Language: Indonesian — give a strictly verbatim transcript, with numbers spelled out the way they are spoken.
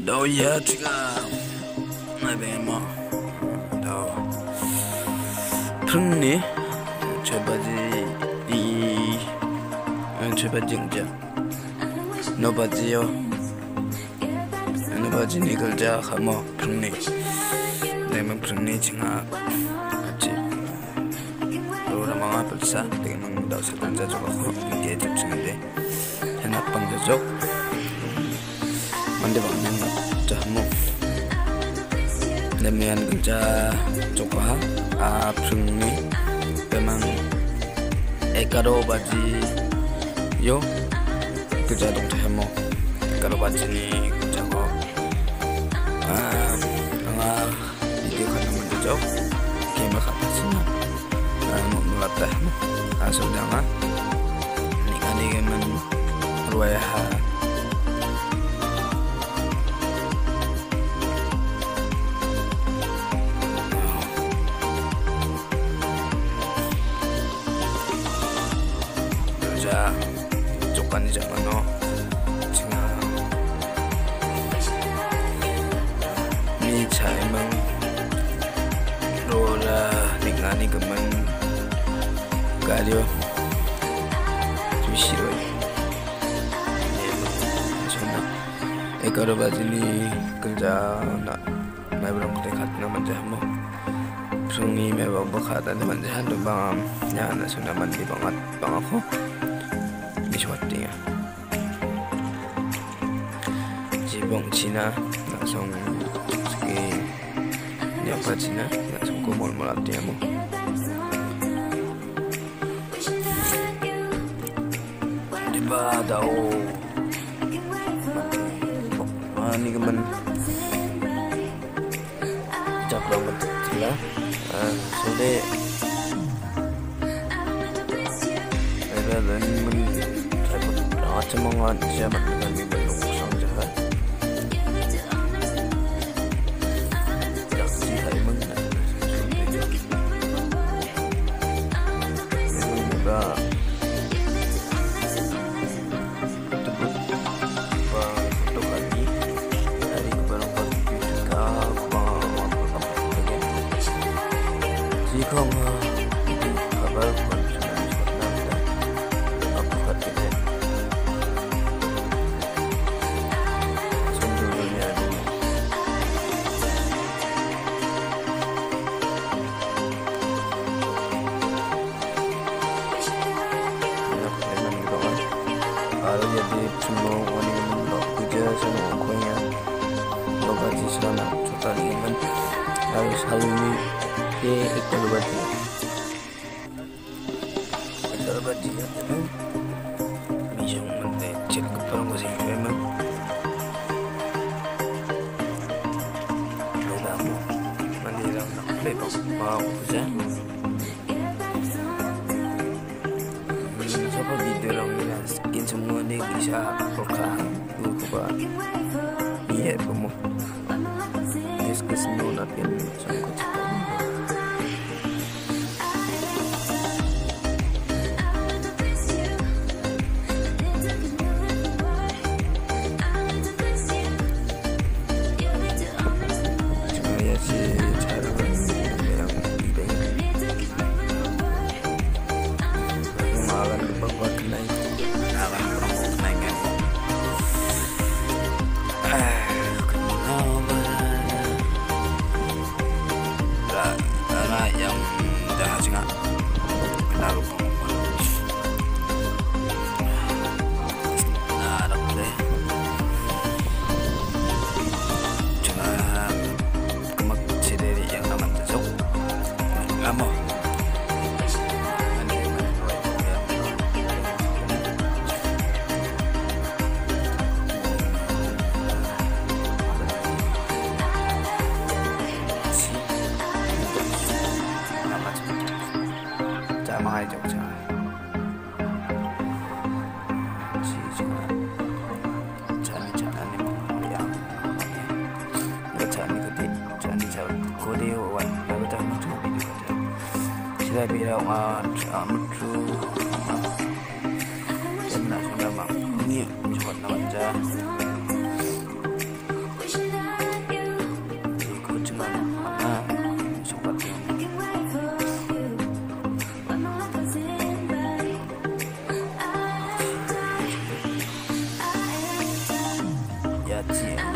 đâu giờ chứ mai về mà đâu phun nè chơi bao gì đi chơi bao nhiêu giờ nó bao nhiêu nó bao nhiêu cái giờ không mà phun nè để mà phun nè chính là chị rồi là mang áp sa để mang đầu sẽ tăng ra cho các họ để tiếp chính đấy thế nào bằng cái dốc mandi bang yang jamu demian kerja coba apung ni memang ekaro baji yo kerja dong jamu ekaro baji ni kerja ko ah anga video kan mandi jok kema kata sini mau melatih asal jangan ni kan ni kan ruaya 조건이 잡아놓 지금 니 차이만 로라 닉나니 그만 가려 좀 싫어요 정말 에가로 바지니 글자 나 나이브랑 그때 갔나 먼저 한번 승리 매번 버카다니 먼저 한두 방 야나 소나만 디방앗 방하고 Misalnya, jibong Cina langsung segi nyapa Cina langsung kumul melatih mo. Di ba daw ani kemen jabrang betul lah. Sudah ada dan Semangat zaman dengan belum sang jahat. Jaksi hai mengenai memang juga tebut bang foto kali dari kebarang Videorangko bang mampu mampu bagian. Jika di kabar konsumen sebenarnya apa katanya? Kalau jadi semua orang yang kerja sama orang yang bekerja selama juta lima harus hal ini dia ikut bekerja. Ikut bekerja tu, misal mana cek keperluan kau sih memang. Kalau mau mandi orang nak lepas mau kerja. Sohba Videorangko skin semua ni bisa berkah gatirongkoba iya kamu S K.Sangma tapi macam cuma ya sih cara yang lebih makan kebawa naik akan berangkat naik karena yang dah sangat kenal nah ada boleh cuma kemak sendiri yang aman besok lama mahal jauh jangan. Sih jangan jangan ni yang ni jangan kodi jangan jauh kodi wan lalu jangan macam video aja. Sila bilang ah amutu jangan nak sudah mak ni cepat nak aja. cie